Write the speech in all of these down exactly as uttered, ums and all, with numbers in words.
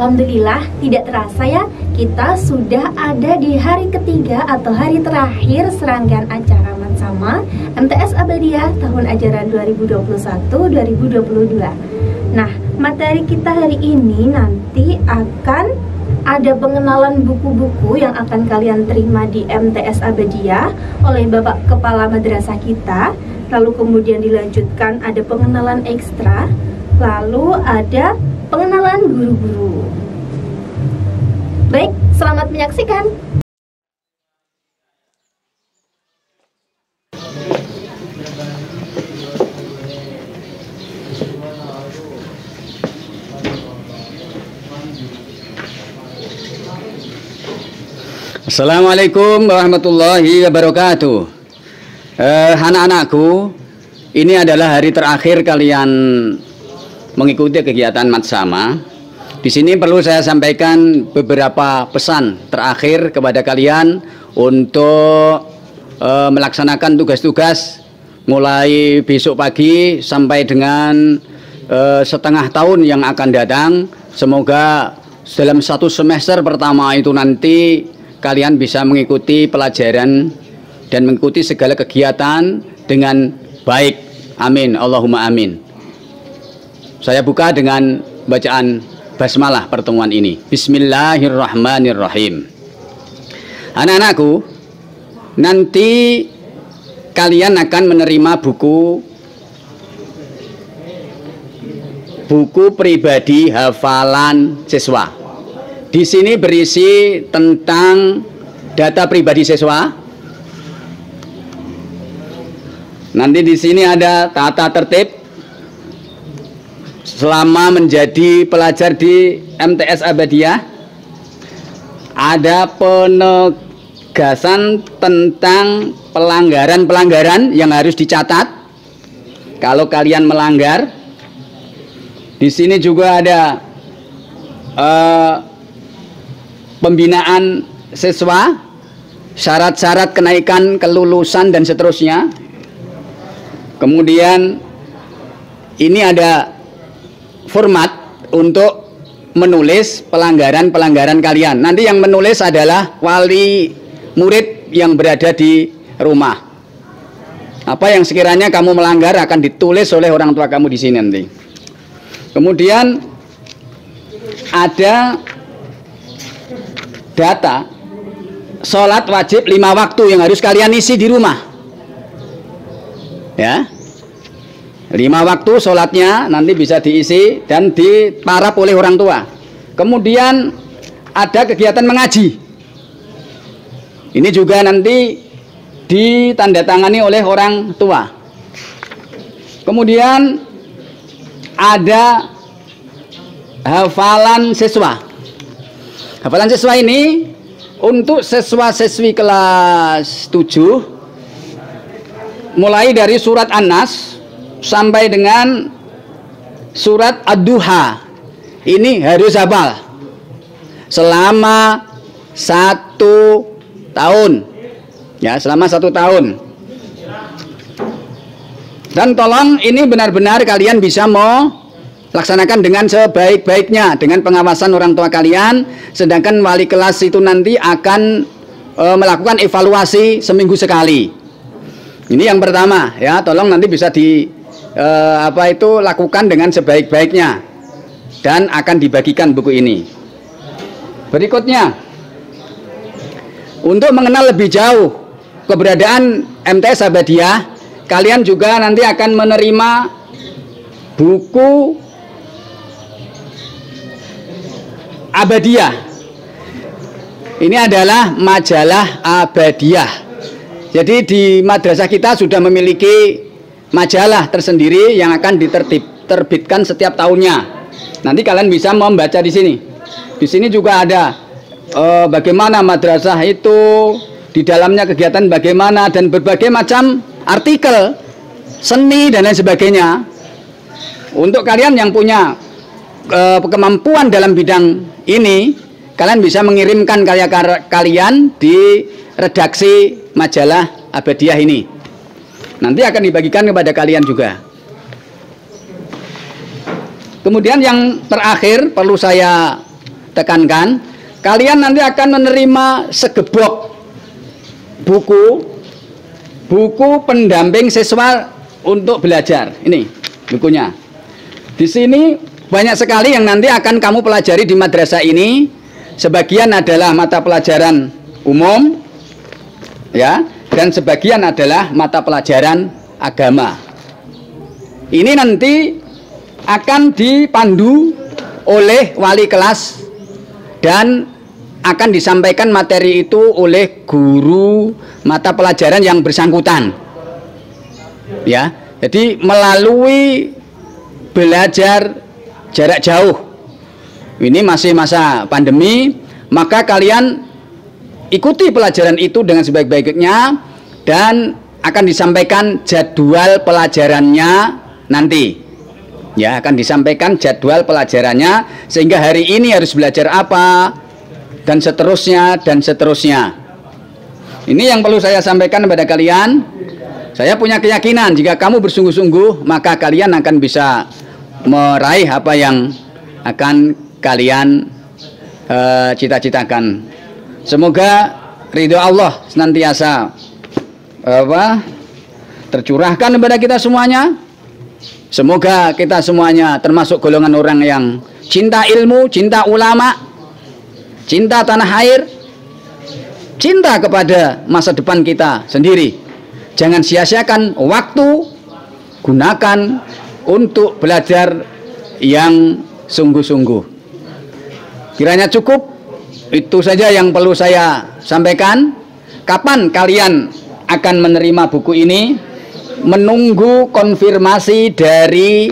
Alhamdulillah, tidak terasa ya, kita sudah ada di hari ketiga atau hari terakhir serangkaian acara Matsama M T S Abadiah tahun ajaran dua ribu dua puluh satu dua ribu dua puluh dua. Nah, materi kita hari ini nanti akan ada pengenalan buku-buku yang akan kalian terima di M T S Abadiah oleh Bapak Kepala Madrasah kita. Lalu kemudian dilanjutkan ada pengenalan ekstra, lalu ada pengenalan guru-guru. Baik, selamat menyaksikan. Assalamualaikum warahmatullahi wabarakatuh. Eh, anak-anakku, ini adalah hari terakhir kalian mengikuti kegiatan Matsama. Di sini perlu saya sampaikan beberapa pesan terakhir kepada kalian untuk e, melaksanakan tugas-tugas mulai besok pagi sampai dengan e, setengah tahun yang akan datang. Semoga dalam satu semester pertama itu nanti kalian bisa mengikuti pelajaran dan mengikuti segala kegiatan dengan baik. Amin, Allahumma amin. Saya buka dengan bacaan basmalah pertemuan ini. Bismillahirrahmanirrahim. Anak-anakku, nanti kalian akan menerima buku buku pribadi hafalan siswa. Di sini berisi tentang data pribadi siswa. Nanti di sini ada tata tertib selama menjadi pelajar di M T S Abadiah, ada penegasan tentang pelanggaran-pelanggaran yang harus dicatat kalau kalian melanggar. Di sini juga ada uh, pembinaan siswa, syarat-syarat kenaikan kelulusan dan seterusnya. Kemudian ini ada format untuk menulis pelanggaran-pelanggaran kalian. Nanti yang menulis adalah wali murid yang berada di rumah. Apa yang sekiranya kamu melanggar akan ditulis oleh orang tua kamu di sini nanti. Kemudian ada data sholat wajib lima waktu yang harus kalian isi di rumah. Ya. Lima waktu sholatnya nanti bisa diisi dan diparap oleh orang tua. Kemudian ada kegiatan mengaji. Ini juga nanti ditandatangani oleh orang tua. Kemudian ada hafalan siswa. Hafalan siswa ini untuk siswa-siswi kelas tujuh, mulai dari surat An-Nas sampai dengan surat Ad-Duha. Ini harus hafal selama satu tahun, ya, selama satu tahun. Dan tolong ini benar-benar kalian bisa melaksanakan dengan sebaik-baiknya dengan pengawasan orang tua kalian. Sedangkan wali kelas itu nanti akan e, melakukan evaluasi seminggu sekali. Ini yang pertama, ya, tolong nanti bisa di Eh, apa itu lakukan dengan sebaik-baiknya dan akan dibagikan buku ini. Berikutnya, untuk mengenal lebih jauh keberadaan M T S Abadiah, kalian juga nanti akan menerima buku Abadiah. Ini adalah majalah Abadiah. Jadi di madrasah kita sudah memiliki majalah tersendiri yang akan diterbitkan setiap tahunnya. Nanti kalian bisa membaca di sini. Di sini juga ada eh, bagaimana madrasah itu, di dalamnya kegiatan bagaimana, dan berbagai macam artikel seni dan lain sebagainya. Untuk kalian yang punya eh, kemampuan dalam bidang ini, kalian bisa mengirimkan karya kalian di redaksi majalah Abadiah ini. Nanti akan dibagikan kepada kalian juga. Kemudian yang terakhir perlu saya tekankan, kalian nanti akan menerima segebok buku buku pendamping siswa untuk belajar. Ini bukunya. Di sini banyak sekali yang nanti akan kamu pelajari di madrasah ini. Sebagian adalah mata pelajaran umum, ya, dan sebagian adalah mata pelajaran agama. Ini nanti akan dipandu oleh wali kelas dan akan disampaikan materi itu oleh guru mata pelajaran yang bersangkutan. Ya, jadi melalui belajar jarak jauh. Ini masih masa pandemi, maka kalian ikuti pelajaran itu dengan sebaik-baiknya dan akan disampaikan jadwal pelajarannya nanti. Ya, akan disampaikan jadwal pelajarannya sehingga hari ini harus belajar apa dan seterusnya dan seterusnya. Ini yang perlu saya sampaikan kepada kalian. Saya punya keyakinan jika kamu bersungguh-sungguh maka kalian akan bisa meraih apa yang akan kalian uh, cita-citakan. Semoga ridho Allah senantiasa apa tercurahkan kepada kita semuanya. Semoga kita semuanya termasuk golongan orang yang cinta ilmu, cinta ulama, cinta tanah air, cinta kepada masa depan kita sendiri. Jangan sia-siakan waktu, gunakan untuk belajar yang sungguh-sungguh. Kiranya cukup, itu saja yang perlu saya sampaikan. Kapan kalian akan menerima buku ini? Menunggu konfirmasi dari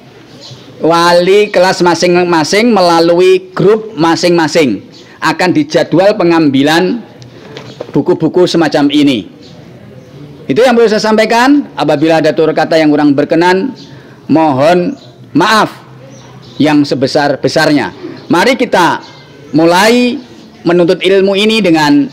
wali kelas masing-masing melalui grup masing-masing. Akan dijadwal pengambilan buku-buku semacam ini. Itu yang perlu saya sampaikan. Apabila ada tutur kata yang kurang berkenan, mohon maaf yang sebesar-besarnya. Mari kita mulai menuntut ilmu ini dengan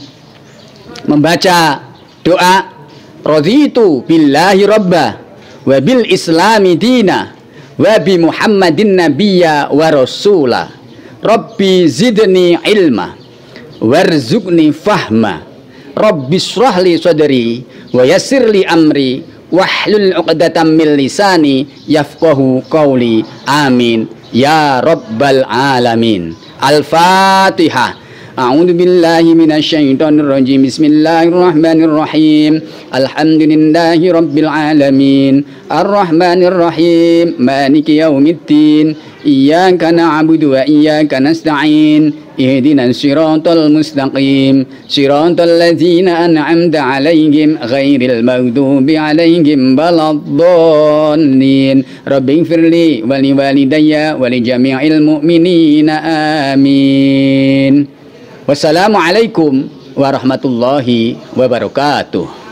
membaca doa raditu billahi rabba wa bil islami dina wa bi muhammadin nabiyya wa rasula rabbi zidni ilma warzuqni fahma rabbi shrahli sadri wa yassirli amri wahlul 'uqdatam min lisani yafqahu qawli amin ya rabbal alamin. Al-Fatihah. A'udzu billahi minasyaitonir rajim. Bismillahirrahmanirrahim. Alhamdulillahi rabbil alamin. Arrahmanir rahim. Maliki yaumiddin. Iyyaka na'budu wa iyyaka nasta'in. Ihdinas siratal mustaqim. Siratal ladzina an'amta 'alaihim ghairil maghdubi 'alaihim waladdallin. Rabbighfirli wa li walidayya wa li jami'il mu'minina amin. Wassalamualaikum warahmatullahi wabarakatuh.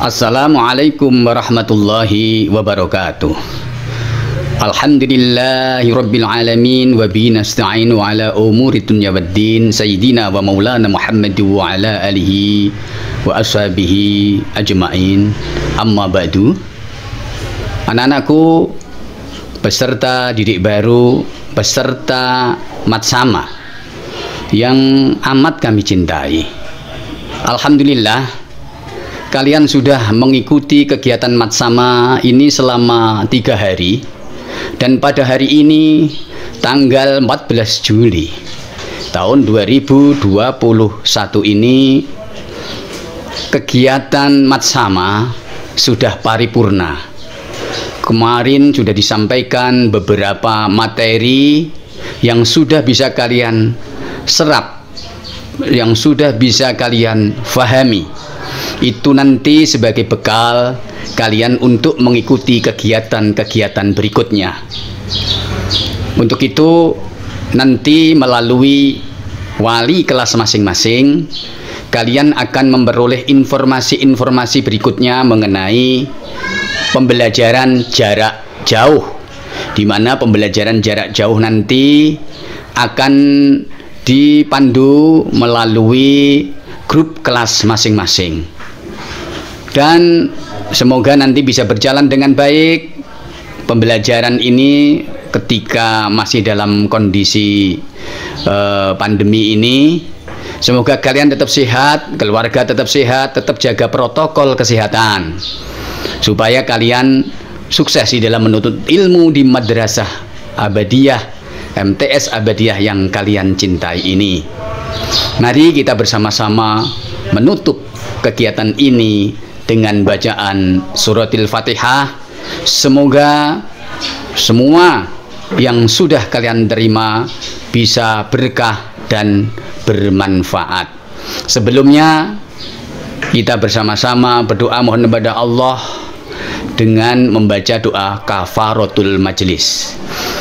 Assalamualaikum warahmatullahi wabarakatuh. Alhamdulillahi rabbil alamin wa bihi nasta'inu ala umuri dunya waddin sayyidina wa maulana Muhammad wa ala alihi wa ashabihi ajma'in. Amma ba'du. Anak-anakku peserta didik baru, peserta Matsama yang amat kami cintai. Alhamdulillah kalian sudah mengikuti kegiatan Matsama ini selama tiga hari, dan pada hari ini tanggal empat belas Juli tahun dua ribu dua puluh satu ini kegiatan Matsama sudah paripurna. Kemarin sudah disampaikan beberapa materi yang sudah bisa kalian serap, yang sudah bisa kalian fahami. Itu nanti sebagai bekal kalian untuk mengikuti kegiatan-kegiatan berikutnya. Untuk itu nanti melalui wali kelas masing-masing kalian akan memperoleh informasi-informasi berikutnya mengenai pembelajaran jarak jauh, di mana pembelajaran jarak jauh nanti akan dipandu melalui grup kelas masing-masing. Dan semoga nanti bisa berjalan dengan baik pembelajaran ini ketika masih dalam kondisi uh, pandemi ini. Semoga kalian tetap sehat, keluarga tetap sehat, tetap jaga protokol kesehatan, supaya kalian sukses di dalam menuntut ilmu di Madrasah Abadiyah, M T S Abadiyah yang kalian cintai ini. Mari kita bersama-sama menutup kegiatan ini dengan bacaan suratil Fatihah. Semoga semua yang sudah kalian terima bisa berkah dan bermanfaat. Sebelumnya kita bersama-sama berdoa mohon kepada Allah dengan membaca doa kafaratul majlis.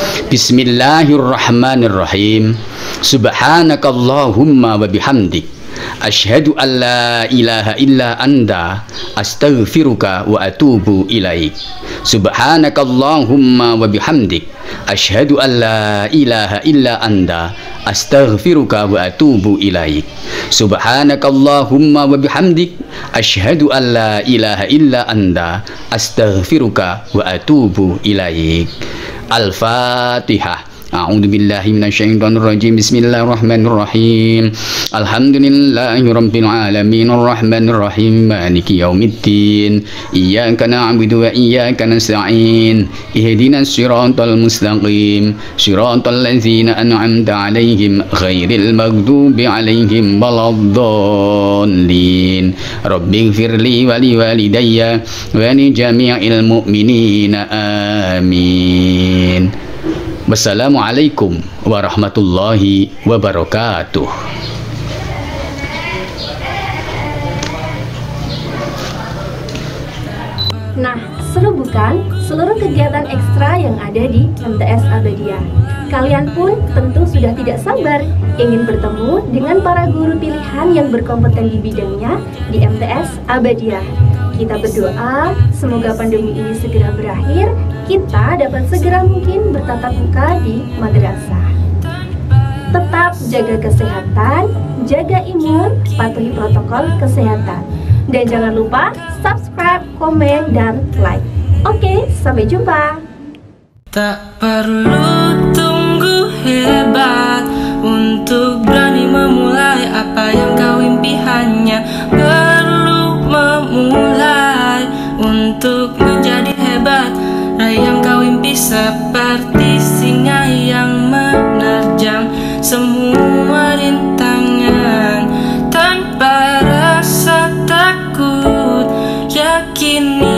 Bismillahirrahmanirrahim. Subhanakallahumma wa bihamdik asyhadu an la ilaha illa anta astaghfiruka wa atubu ilaik. Subhanakallahumma wa bihamdik asyhadu an la ilaha illa anta astaghfiruka wa atubu ilaik. Subhanakallahumma wa bihamdik asyhadu an la ilaha illa anta astaghfiruka wa atubu ilaik. Al-Fatihah. A'udzu billahi minasyaitonir rajim. Bismillahirrahmanirrahim. Alhamdulillahirabbil alamin arrahmanir rahim maliki yaumiddin. Iyyaka na'budu wa iyyaka nasta'in. Ihdinas siratal mustaqim. Siratal ladzina an'amta 'alaihim ghairil maghdubi 'alaihim waladdallin. Rabbighfirli wa liwalidayya wa li jami'il mu'minina amin. Wassalamualaikum warahmatullahi wabarakatuh. Nah, seru bukan seluruh kegiatan ekstra yang ada di M T S Abadiyah? Kalian pun tentu sudah tidak sabar ingin bertemu dengan para guru pilihan yang berkompeten di bidangnya di M T S Abadiyah. Kita berdoa semoga pandemi ini segera berakhir, kita dapat segera mungkin bertatap muka di madrasah. Tetap jaga kesehatan, jaga imun, patuhi protokol kesehatan. Dan jangan lupa subscribe, komen, dan like. Oke, sampai jumpa. Tak perlu tunggu hebat untuk berani memulai apa yang kau impi, hanya perlu memulai untuk menjadi hebat. Raih yang kau impi seperti singa yang menerjang semua rintangan tanpa rasa takut. Yakini